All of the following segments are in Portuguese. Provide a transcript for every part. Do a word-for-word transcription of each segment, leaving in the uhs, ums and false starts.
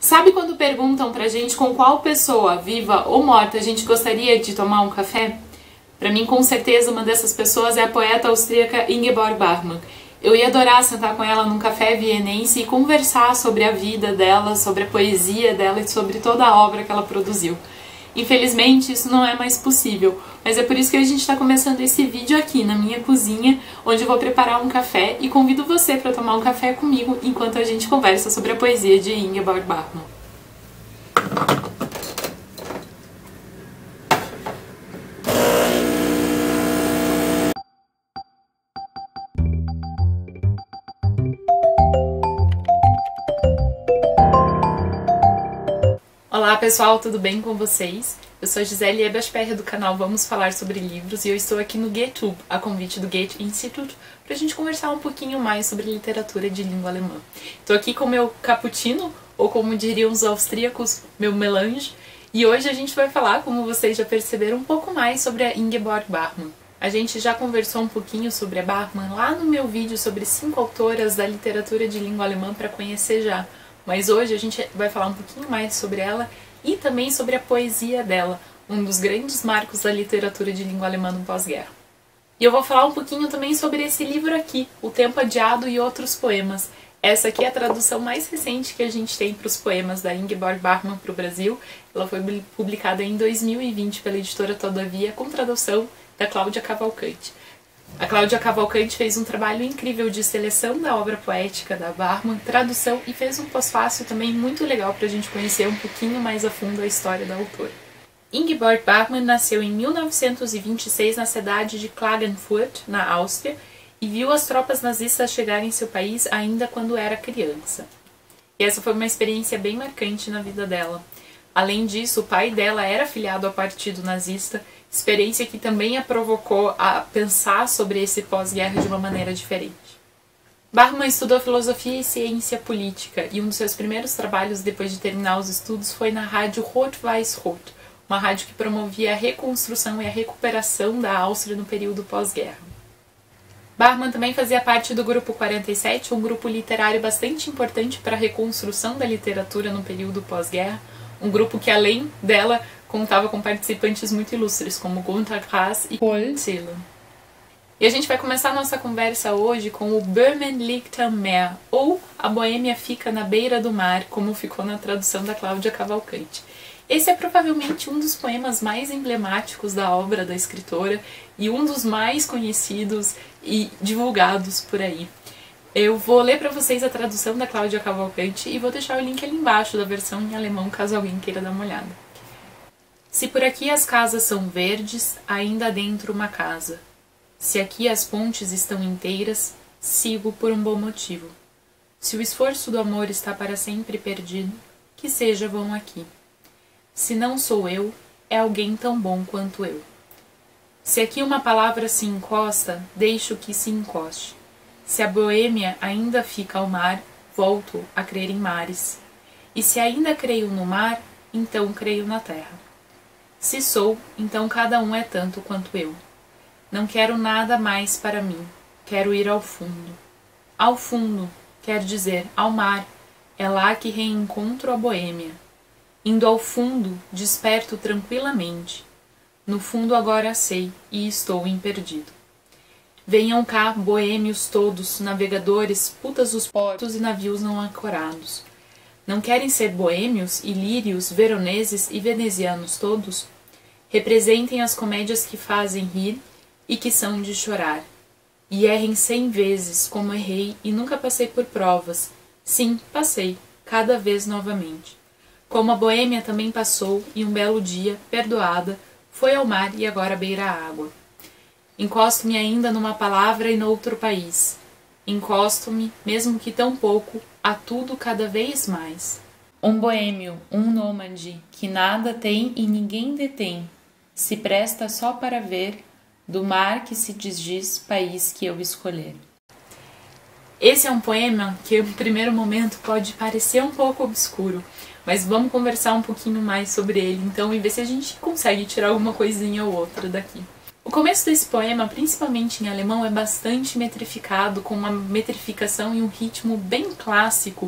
Sabe quando perguntam pra gente com qual pessoa, viva ou morta, a gente gostaria de tomar um café? Pra mim, com certeza, uma dessas pessoas é a poeta austríaca Ingeborg Bachmann. Eu ia adorar sentar com ela num café vienense e conversar sobre a vida dela, sobre a poesia dela e sobre toda a obra que ela produziu. Infelizmente, isso não é mais possível, mas é por isso que a gente está começando esse vídeo aqui na minha cozinha, onde eu vou preparar um café e convido você para tomar um café comigo enquanto a gente conversa sobre a poesia de Ingeborg Bachmann. Olá pessoal, tudo bem com vocês? Eu sou a Gisele Ebersperre do canal Vamos Falar Sobre Livros e eu estou aqui no GoeTube, a convite do Goethe Institute, para a gente conversar um pouquinho mais sobre literatura de língua alemã. Estou aqui com o meu cappuccino, ou como diriam os austríacos, meu melange, e hoje a gente vai falar, como vocês já perceberam, um pouco mais sobre a Ingeborg Bachmann. A gente já conversou um pouquinho sobre a Bachmann lá no meu vídeo sobre cinco autoras da literatura de língua alemã para conhecer já. Mas hoje a gente vai falar um pouquinho mais sobre ela e também sobre a poesia dela, um dos grandes marcos da literatura de língua alemã no pós-guerra. E eu vou falar um pouquinho também sobre esse livro aqui, O Tempo Adiado e Outros Poemas. Essa aqui é a tradução mais recente que a gente tem para os poemas da Ingeborg Bachmann para o Brasil. Ela foi publicada em dois mil e vinte pela editora Todavia, com tradução da Cláudia Cavalcante. A Cláudia Cavalcante fez um trabalho incrível de seleção da obra poética da Bachmann, tradução e fez um pós-fácil também muito legal para a gente conhecer um pouquinho mais a fundo a história da autora. Ingeborg Bachmann nasceu em mil novecentos e vinte e seis na cidade de Klagenfurt, na Áustria, e viu as tropas nazistas chegarem em seu país ainda quando era criança. E essa foi uma experiência bem marcante na vida dela. Além disso, o pai dela era afiliado ao partido nazista, experiência que também a provocou a pensar sobre esse pós-guerra de uma maneira diferente. Bachmann estudou filosofia e ciência política, e um dos seus primeiros trabalhos depois de terminar os estudos foi na rádio Rot-Weiß-Rot, uma rádio que promovia a reconstrução e a recuperação da Áustria no período pós-guerra. Bachmann também fazia parte do Grupo quarenta e sete, um grupo literário bastante importante para a reconstrução da literatura no período pós-guerra, um grupo que, além dela, contava com participantes muito ilustres, como Günter Grass e Paul Celan. E a gente vai começar a nossa conversa hoje com o Böhmen liegt am Meer, ou A Boêmia Fica na Beira do Mar, como ficou na tradução da Cláudia Cavalcante. Esse é provavelmente um dos poemas mais emblemáticos da obra da escritora e um dos mais conhecidos e divulgados por aí. Eu vou ler para vocês a tradução da Cláudia Cavalcante e vou deixar o link ali embaixo da versão em alemão, caso alguém queira dar uma olhada. Se por aqui as casas são verdes, ainda há dentro uma casa. Se aqui as pontes estão inteiras, sigo por um bom motivo. Se o esforço do amor está para sempre perdido, que seja vão aqui. Se não sou eu, é alguém tão bom quanto eu. Se aqui uma palavra se encosta, deixo que se encoste. Se a Boêmia ainda fica ao mar, volto a crer em mares. E se ainda creio no mar, então creio na terra. Se sou, então cada um é tanto quanto eu. Não quero nada mais para mim, quero ir ao fundo. Ao fundo, quer dizer, ao mar, é lá que reencontro a Boêmia. Indo ao fundo, desperto tranquilamente. No fundo agora sei, e estou imperdido. Venham cá, boêmios todos, navegadores, putas dos portos e navios não ancorados. Não querem ser boêmios, ilírios, veroneses e venezianos todos? Representem as comédias que fazem rir e que são de chorar. E errem cem vezes, como errei e nunca passei por provas. Sim, passei, cada vez novamente. Como a Boêmia também passou, e um belo dia, perdoada, foi ao mar e agora beira a água. Encosto-me ainda numa palavra e noutro país. Encosto-me, mesmo que tão pouco, a tudo cada vez mais. Um boêmio, um nômade, que nada tem e ninguém detém, se presta só para ver, do mar que se desdiz, país que eu escolher. Esse é um poema que, no primeiro momento, pode parecer um pouco obscuro, mas vamos conversar um pouquinho mais sobre ele, então, e ver se a gente consegue tirar alguma coisinha ou outra daqui. O começo desse poema, principalmente em alemão, é bastante metrificado, com uma metrificação e um ritmo bem clássico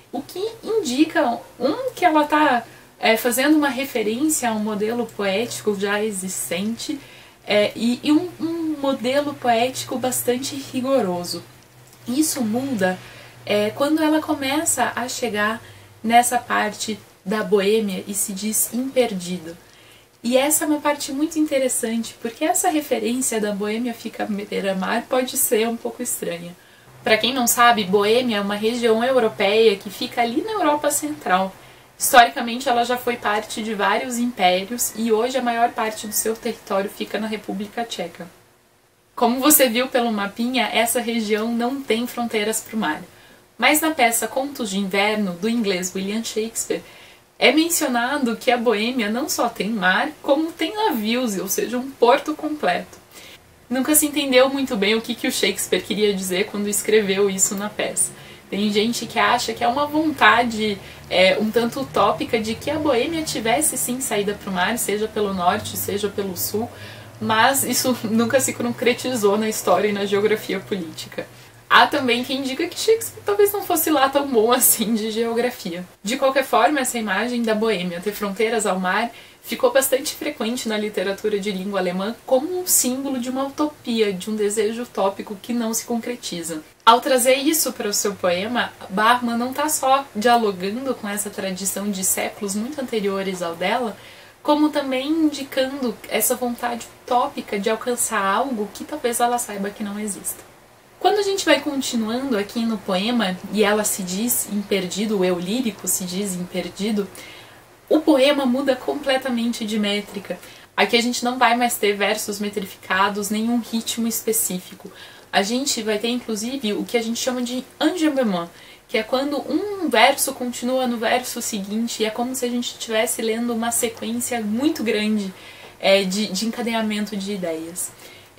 o que indica, um, que ela está é, fazendo uma referência a um modelo poético já existente, é, e, e um, um modelo poético bastante rigoroso. Isso muda é, quando ela começa a chegar nessa parte da Boêmia e se diz imperdida. E essa é uma parte muito interessante, porque essa referência da Boêmia fica beira-mar pode ser um pouco estranha. Para quem não sabe, Boêmia é uma região europeia que fica ali na Europa Central. Historicamente, ela já foi parte de vários impérios e hoje a maior parte do seu território fica na República Tcheca. Como você viu pelo mapinha, essa região não tem fronteiras para o mar. Mas na peça Contos de Inverno, do inglês William Shakespeare, é mencionado que a Boêmia não só tem mar, como tem navios, ou seja, um porto completo. Nunca se entendeu muito bem o que, que o Shakespeare queria dizer quando escreveu isso na peça. Tem gente que acha que é uma vontade é, um tanto utópica de que a Boêmia tivesse sim saída para o mar, seja pelo norte, seja pelo sul, mas isso nunca se concretizou na história e na geografia política. Há também quem diga que Shakespeare talvez não fosse lá tão bom assim de geografia. De qualquer forma, essa imagem da Boêmia ter fronteiras ao mar ficou bastante frequente na literatura de língua alemã como um símbolo de uma utopia, de um desejo utópico que não se concretiza. Ao trazer isso para o seu poema, Bachmann não está só dialogando com essa tradição de séculos muito anteriores ao dela, como também indicando essa vontade utópica de alcançar algo que talvez ela saiba que não exista. Quando a gente vai continuando aqui no poema, e ela se diz imperdido, o eu lírico se diz imperdido, o poema muda completamente de métrica. Aqui a gente não vai mais ter versos metrificados, nenhum ritmo específico. A gente vai ter, inclusive, o que a gente chama de enjambement, que é quando um verso continua no verso seguinte, e é como se a gente estivesse lendo uma sequência muito grande é, de, de encadeamento de ideias.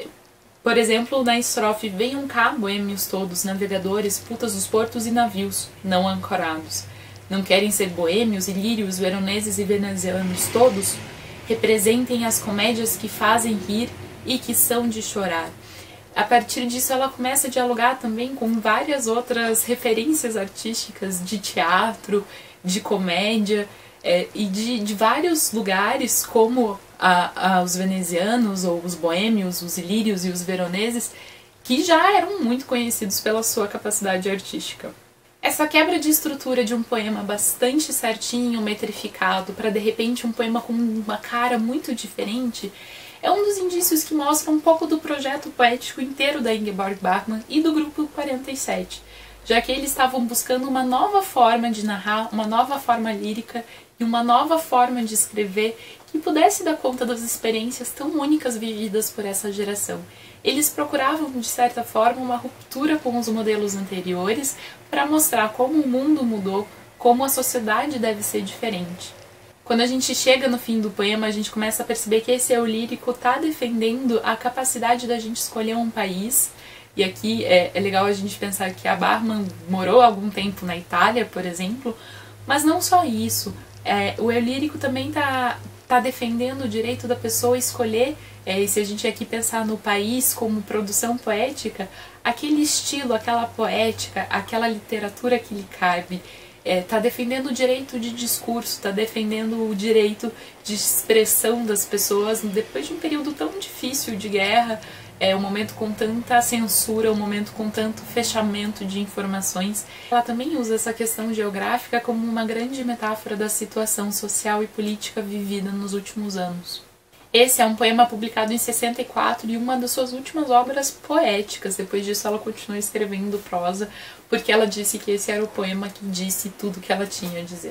Por exemplo, na estrofe venham cá, boêmios todos, navegadores, putas dos portos e navios, não ancorados. Não querem ser boêmios, ilírios, veroneses e venezianos todos? Representem as comédias que fazem rir e que são de chorar. A partir disso, ela começa a dialogar também com várias outras referências artísticas de teatro, de comédia, é, e de, de vários lugares, como a, a, os venezianos, ou os boêmios, os ilírios e os veroneses, que já eram muito conhecidos pela sua capacidade artística. Essa quebra de estrutura de um poema bastante certinho, metrificado, para de repente um poema com uma cara muito diferente, é um dos indícios que mostram um pouco do projeto poético inteiro da Ingeborg Bachmann e do Grupo quarenta e sete, já que eles estavam buscando uma nova forma de narrar, uma nova forma lírica e uma nova forma de escrever que pudesse dar conta das experiências tão únicas vividas por essa geração. Eles procuravam, de certa forma, uma ruptura com os modelos anteriores para mostrar como o mundo mudou, como a sociedade deve ser diferente. Quando a gente chega no fim do poema, a gente começa a perceber que esse eu lírico está defendendo a capacidade da gente escolher um país. E aqui é, é legal a gente pensar que a Bachmann morou algum tempo na Itália, por exemplo, mas não só isso. É, o eu lírico também está tá defendendo o direito da pessoa escolher, é, e se a gente aqui pensar no país como produção poética, aquele estilo, aquela poética, aquela literatura que lhe cabe. Está é, defendendo o direito de discurso, está defendendo o direito de expressão das pessoas depois de um período tão difícil de guerra, é um momento com tanta censura, um momento com tanto fechamento de informações. Ela também usa essa questão geográfica como uma grande metáfora da situação social e política vivida nos últimos anos. Esse é um poema publicado em sessenta e quatro e uma das suas últimas obras poéticas. Depois disso ela continua escrevendo prosa, porque ela disse que esse era o poema que disse tudo que ela tinha a dizer.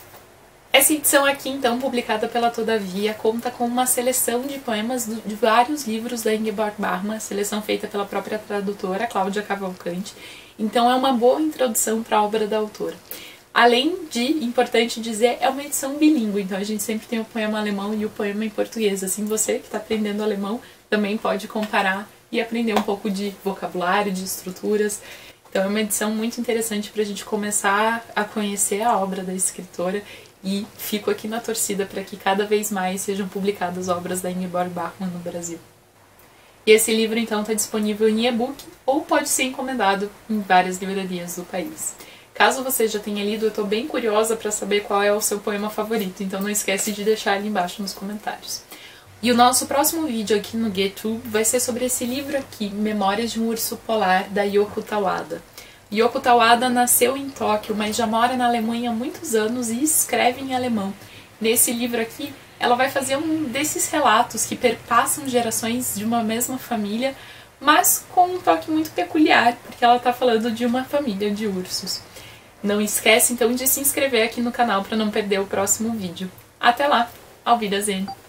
Essa edição aqui, então, publicada pela Todavia, conta com uma seleção de poemas de vários livros da Ingeborg Bachmann, seleção feita pela própria tradutora, Cláudia Cavalcante. Então é uma boa introdução para a obra da autora. Além de, importante dizer, é uma edição bilíngue, então a gente sempre tem o poema alemão e o poema em português. Assim, você que está aprendendo alemão também pode comparar e aprender um pouco de vocabulário, de estruturas. Então é uma edição muito interessante para a gente começar a conhecer a obra da escritora, e fico aqui na torcida para que cada vez mais sejam publicadas obras da Ingeborg Bachmann no Brasil. E esse livro então está disponível em e-book ou pode ser encomendado em várias livrarias do país. Caso você já tenha lido, eu tô bem curiosa para saber qual é o seu poema favorito, então não esquece de deixar ali embaixo nos comentários. E o nosso próximo vídeo aqui no GetTube vai ser sobre esse livro aqui, Memórias de um Urso Polar, da Yoko Tawada. Yoko Tawada nasceu em Tóquio, mas já mora na Alemanha há muitos anos e escreve em alemão. Nesse livro aqui, ela vai fazer um desses relatos que perpassam gerações de uma mesma família, mas com um toque muito peculiar, porque ela está falando de uma família de ursos. Não esquece então de se inscrever aqui no canal para não perder o próximo vídeo. Até lá! Auf Wiedersehen!